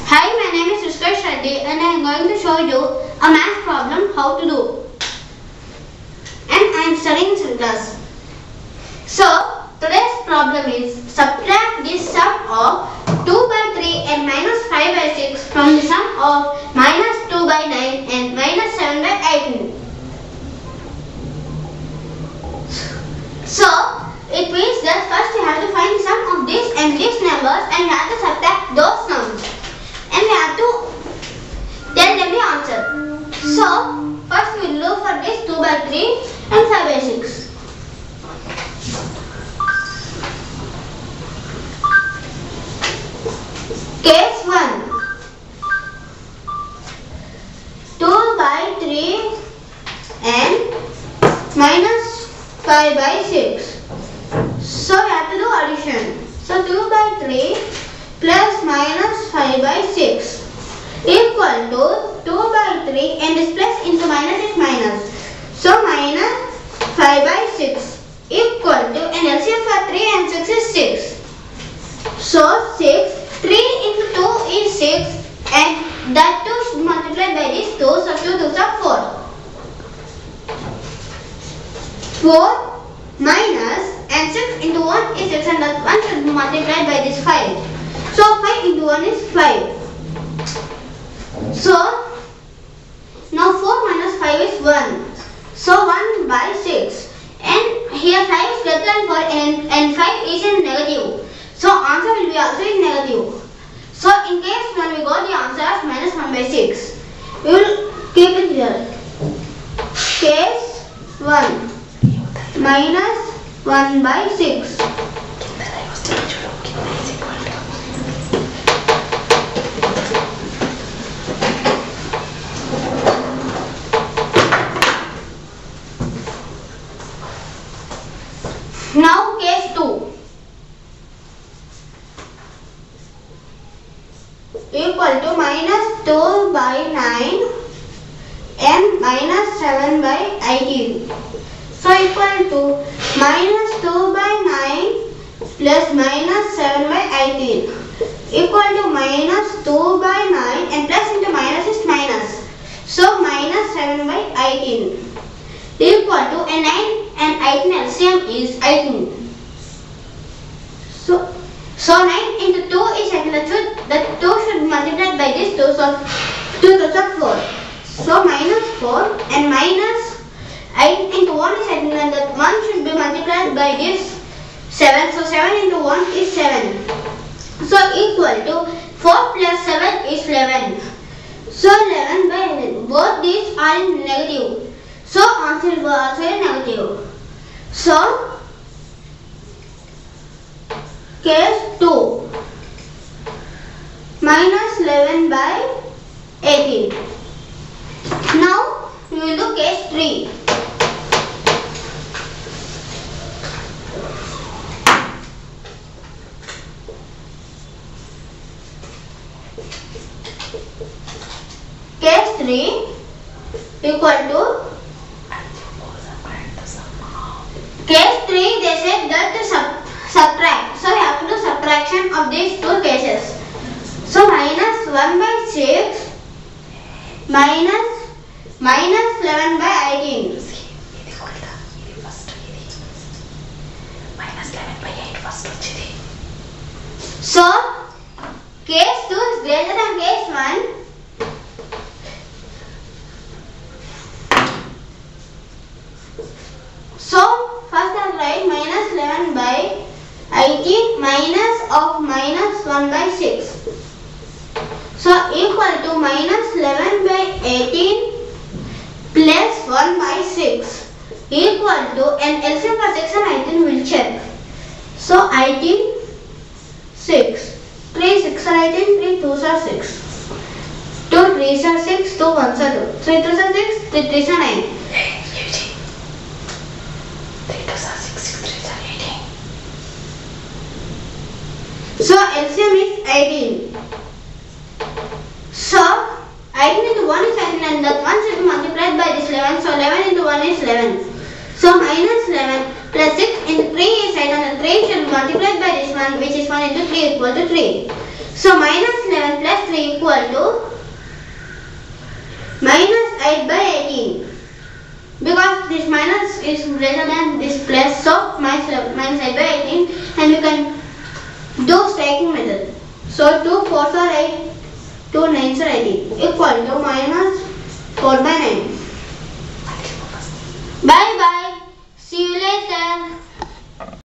Hi, my name is Hrishi and I am going to show you a math problem how to do. And I am studying in class. So, today's problem is subtract the sum of 2 by 3 and minus 5 by 6 from the sum of minus 2 by 9 and minus 7 by 18. So, it means that first you have to find the sum of this and these numbers and you have to subtract those sums. And we have to tell them the answer. So, first we will look for this 2 by 3 and 5 by 6. Case 1. 2 by 3 and minus 5 by 6. So, we have to do addition. So, 2 by 3 plus minus 5 by 6 equal to 2 by 3 and this plus into minus is minus. So minus 5 by 6 equal to, and LCM for 3 and 6 is 6. So 6, 3 into 2 is 6 and that 2 should multiply by this 2, so 2 2s are 4. 4 minus and 6 into 1 is 6 and that 1 should be multiplied by this 5. So 5 into 1 is 5. So now 4 minus 5 is 1. So 1 by 6. And here 5 is greater than 4 and 5 is in negative. So answer will be also in negative. So in case when we got the answer as minus 1 by 6, we will keep it here. Case 1 minus 1 by 6. Now case 2 equal to minus 2 by 9 and minus 7 by 18. So equal to minus 2 by 9 plus minus 7 by 18 equal to minus 2 by 9 and plus into minus is minus. So minus 7 by 18 equal to, and 9 and 18 LCM is 18. So 9 into 2 is 18. That 2 should be multiplied by this 2. So 2 2s are 4. So minus 4 and minus 8 into 1 is 18 and that 1 should be multiplied by this 7. So 7 into 1 is 7. So equal to 4 plus 7 is 11. So 11 by 11. Both these are in negative. So answer will be also in negative. So case 2 minus 11 by 18. Now we will do case 3. Case 3 equal to, case 3 they said that to subtract. So we have to do subtraction of these two cases. So minus 1 by 6 minus 11 by 18. So case 2 is greater than case 1. So first I will write minus 11 by 18 minus of minus 1 by 6. So equal to minus 11 by 18 plus 1 by 6 equal to, and LCM for 6 and 18 will check. So 18, 6. 3 6 are 18, 3 2s are 6. 2 3s are 6, 2 1s are 2. 3 2s are 6, 3 3s are 9. So LCM is 18. So 18 into 1 is 18 and that 1 should be multiplied by this 11. So 11 into 1 is 11. So minus 11 plus 6 into 3 is 8 and 3 should be multiplied by this one, which is 1 into 3 equal to 3. So minus 11 plus 3 equal to minus 8 by 18. Because this minus is greater than this plus, so minus 8 by 18, and we can do stacking method. So 2 4s are 8, 2 9s are 18, equal to minus 4 by 9.